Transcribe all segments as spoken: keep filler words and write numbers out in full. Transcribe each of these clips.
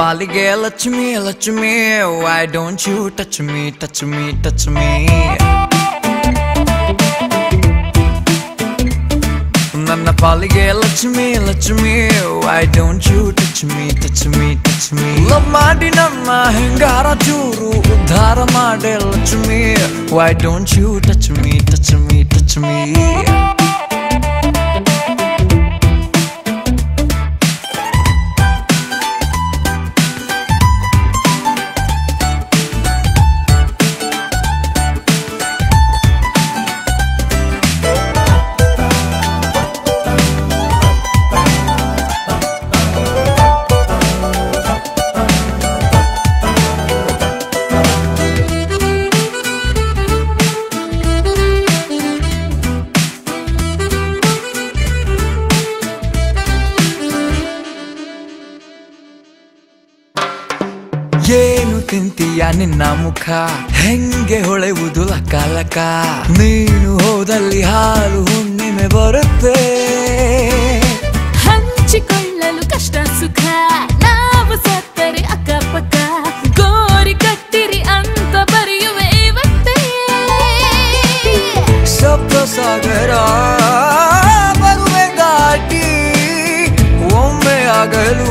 ಪಾಲಿಗೆ Lakshmi Lakshmi why don't you touch me touch me touch me ನನ್ನ ಪಾಲಿಗೆ Lakshmi Lakshmi why don't you touch me touch me touch me love ಮಾಡಿ ನಮ್ಮ ಹೆಂಗಾರ ಚೂರು ಉದ್ಧಾರ ಮಾಡೆ Lakshmi why don't you touch me touch me touch me ಏನು ತಿಂತೀಯ ನಿನ್ನ ಮುಖ ಹೆಂಗೆ ಹೊಳೆವುದು ಲಕ ಲಕ ನೀನು ಹೋದಲ್ಲಿ ಹಾಲು ಹುಣ್ಣಿಮೆ ಬರುತ್ತೆ ಹಂಚಿಕೊಳ್ಳಲು ಕಷ್ಟ ಸುಖ ನಾವು ಸತ್ತರೆ ಅಕ್ಕಪಕ್ಕ ಗೋರಿ ಕಟ್ಟಿರಿ ಅಂತ ಬರೆಯುವೆ ಇವತ್ತೇ ಸಪ್ತ ಸಾಗರ ಬರುವೆ ದಾಟಿ ಒಮ್ಮೆ ಆಗಲು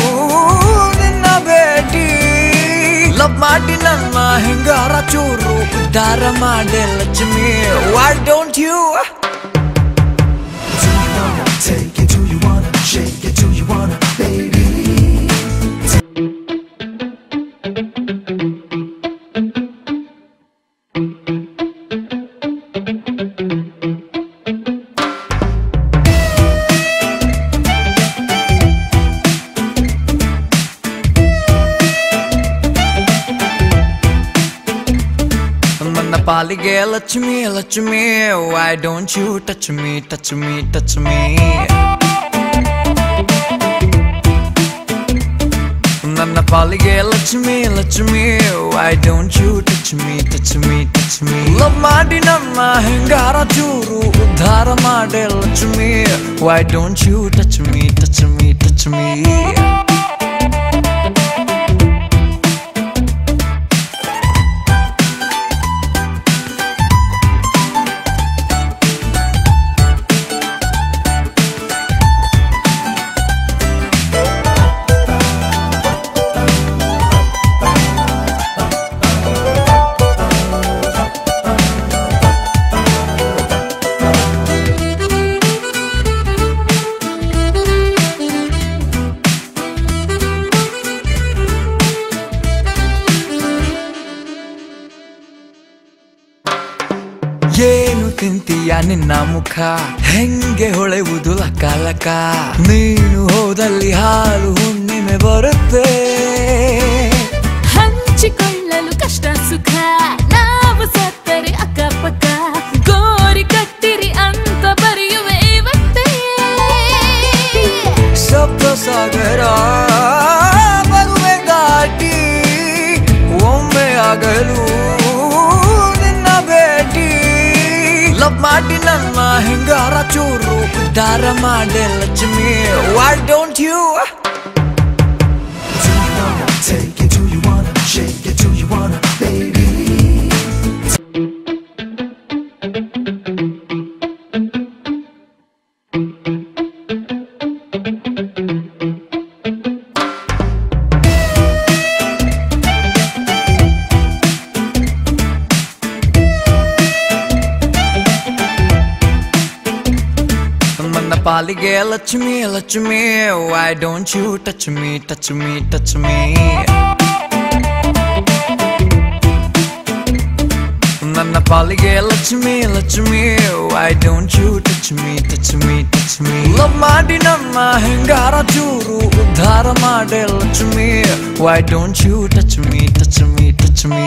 ಲವ್ ಮಾಡಿ ನನ್ನ ಹೆಂಗಾರ ಚೂರು ಉದ್ಧಾರ ಮಾಡೆ Lakshmi why don't you do you wanna take it do you wanna shake it do you wanna baby ಪಾಲಿಗೆ Lakshmi Lakshmi why don't you touch me touch me touch me ನನ್ನ ಪಾಲಿಗೆ Lakshmi Lakshmi why don't you touch me touch me touch me love ಮಾಡಿ ನಮ್ಮ ಹೆಂಗಾರ ಚೂರು ಉದ್ಧಾರ ಮಾಡೆ Lakshmi why don't you touch me touch me touch me ಏನು ತಿಂತೀಯ ನಿನ್ನ ಮುಖ ಹೆಂಗೆ ಹೊಳೆವುದು ಲಕ ಲಕ ನೀನು ಹೋದಲ್ಲಿ ಹಾಲು ಹುಣ್ಣಿಮೆ ಬರುತ್ತೆ ಹಂಚಿಕೊಳ್ಳಲು ಕಷ್ಟ ಸುಖ ನಾವು ಸತ್ತರೆ ಅಕ್ಕಪಕ್ಕ ಗೋರಿ ಕಟ್ಟಿರಿ ಅಂತ ಬರೆಯುವೆ ಇವತ್ತೇ ಸಪ್ತ ಸಾಗರ ಬರುವೆ ದಾಟಿ ಒಮ್ಮೆ ಆಗಲು ಲವ್ ಮಾಡಿ ನನ್ನ ಹೆಂಗಾರ ಚೂರು ಉದ್ಧಾರ ಮಾಡೆ Lakshmi why don't you do you wanna take it do you wanna shake it do you wanna baby ಪಾಲಿಗೆ Lakshmi Lakshmi why don't you touch me touch me touch me ನನ್ನ ಪಾಲಿಗೆ Lakshmi Lakshmi why don't you touch me touch me touch me love ಮಾಡಿ ನಮ್ಮ ಹೆಂಗಾರ ಚೂರು ಉದ್ಧಾರ ಮಾಡೆ Lakshmi why don't you touch me touch me touch me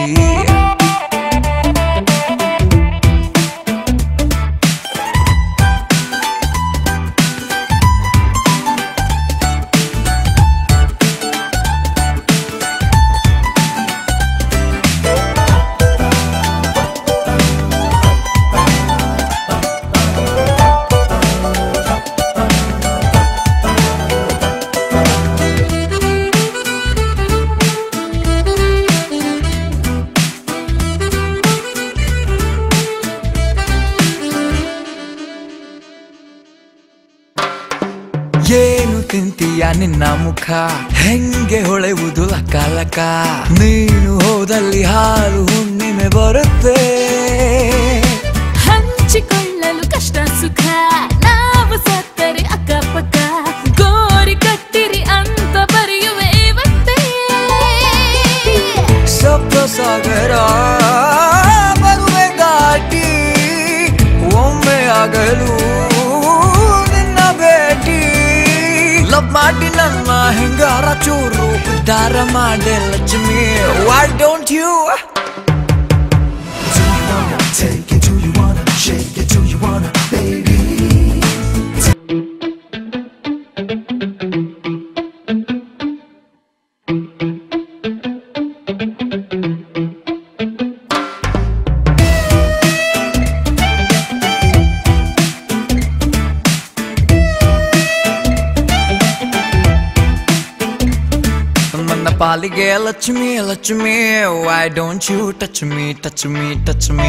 ಏನು ತಿಂತೀಯ ನಿನ್ನ ಮುಖ ಹೆಂಗೆ ಹೊಳೆವುದು ಲಕ ಲಕ ನೀನು ಹೋದಲ್ಲಿ ಹಾಲು ಹುಣ್ಣಿಮೆ ಬರುತ್ತೆ ಹಂಚಿಕೊಳ್ಳಲು ಕಷ್ಟ ಸುಖ ನಾವು ಸತ್ತರೆ ಅಕ್ಕಪಕ್ಕ ಗೋರಿ ಕಟ್ಟಿರಿ ಅಂತ ಬರೆಯುವೆ ಇವತ್ತೇ ಸಪ್ತ ಸಾಗರ ಬರುವೆ ದಾಟಿ ಒಮ್ಮೆ ಆಗಲು ನಿನ್ನ ಭೇಟಿ ಲವ್ ಮಾಡಿ ನನ್ನ ಹೆಂಗಾರ ಚೂರು ಉದ್ಧಾರ ಮಾಡೆ Lakshmi why don't you Take it, do you wanna shake it, do you wanna, baby? ನನ್ನ ಪಾಲಿಗೆ Lakshmi Lakshmi why don't you touch me touch me touch me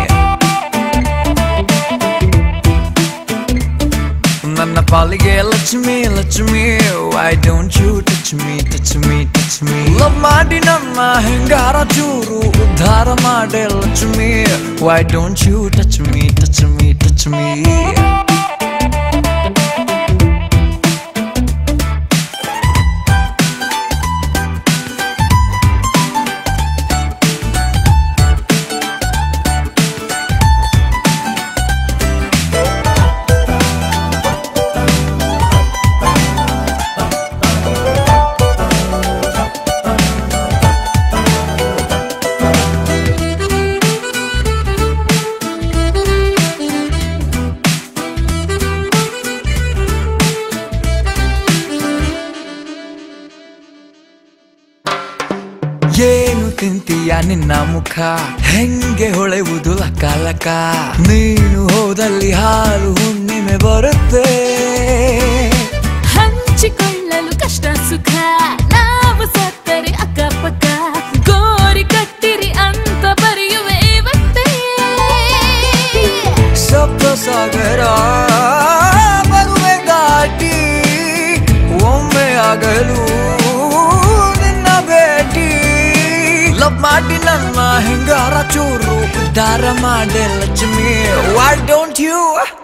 ನನ್ನ ಪಾಲಿಗೆ Lakshmi Lakshmi why don't you touch me touch me touch me love ಮಾಡಿ ನನ್ನ ಹೆಂಗಾರ ಚೂರು ಉದ್ಧಾರ ಮಾಡೆ Lakshmi why don't you touch me touch me touch me ಏನು ತಿಂತೀಯ ನಿನ್ನ ಮುಖ ಹೆಂಗೆ ಹೊಳೆವುದು ಲಕ ಲಕ ನೀನು ಹೋದಲ್ಲಿ ಹಾಲು ಹುಣ್ಣಿಮೆ ಬರುತ್ತೆ ಹಂಚಿಕೊಳ್ಳಲು ಕಷ್ಟ ಸುಖ ನಾವು ಸತ್ತರೆ ಅಕ್ಕಪಕ್ಕ ಗೋರಿ ಕಟ್ಟಿರಿ ಅಂತ ಬರೆಯುವೆ ಇವತ್ತೇ ಸಪ್ತ ಸಾಗರ ಬರುವೆ ದಾಟಿ ಒಮ್ಮೆ ಆಗಲು ನಿನ್ನ ಭೇಟಿ ಲವ್ ಮಾಡಿ ನನ್ನ ಹೆಂಗಾರ ಚೂರು ಉದ್ಧಾರ ಮಾಡೆ Lakshmi why don't you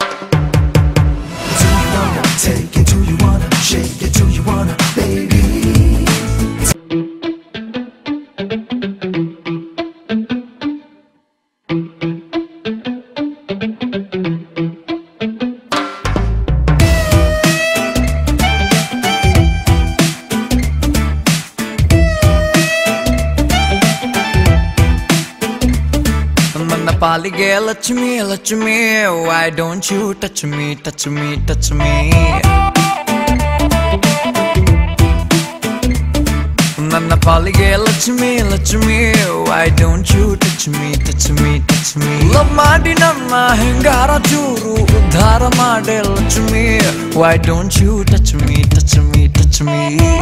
Take it, do you wanna shake it, do you wanna, baby? ನನ್ನ ಪಾಲಿಗೆ Lakshmi Lakshmi why don't you touch me touch me touch me ನನ್ನ ಪಾಲಿಗೆ Lakshmi Lakshmi why don't you touch me touch me touch me love ಮಾಡಿ ನನ್ನ ಹೆಂಗಾರ ಚೂರು ಉದ್ಧಾರ ಮಾಡೆ Lakshmi why don't you touch me touch me touch me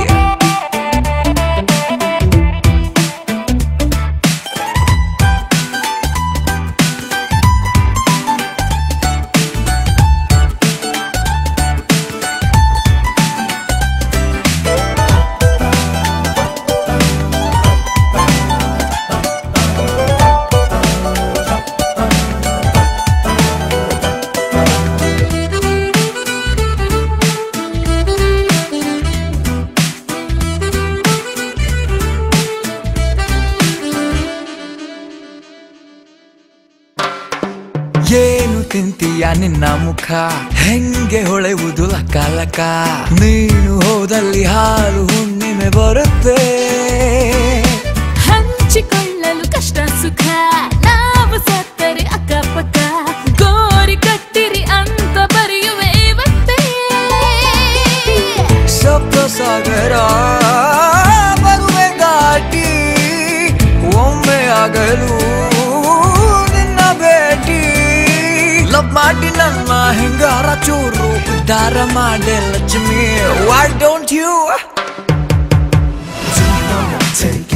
ಏನು ತಿಂತೀಯ ನಿನ್ನ ಮುಖ ಹೆಂಗೆ ಹೊಳೆವುದು ಲಕ ಲಕ ನೀನು ಹೋದಲ್ಲಿ ಹಾಲು ಹುಣ್ಣಿಮೆ ಬರುತ್ತೆ ಹಂಚಿಕೊಳ್ಳಲು ಕಷ್ಟ ಸುಖ ನಾವು ಸತ್ತರೆ ಅಕ್ಕಪಕ್ಕ ಗೋರಿ ಕಟ್ಟಿರಿ ಅಂತ ಬರೆಯುವೆ ಇವತ್ತೇ ಸಪ್ತ ಸಾಗರ ಬರುವೆ ದಾಟಿ ಒಮ್ಮೆ ಆಗಲು ನಿನ್ನ ಭೇಟಿ ಲವ್ ಮಾಡಿ ನನ್ನ ಹೆಂಗಾರ ಚೂರು ಉದ್ಧಾರ ಮಾಡೆ Lakshmi why don't you Take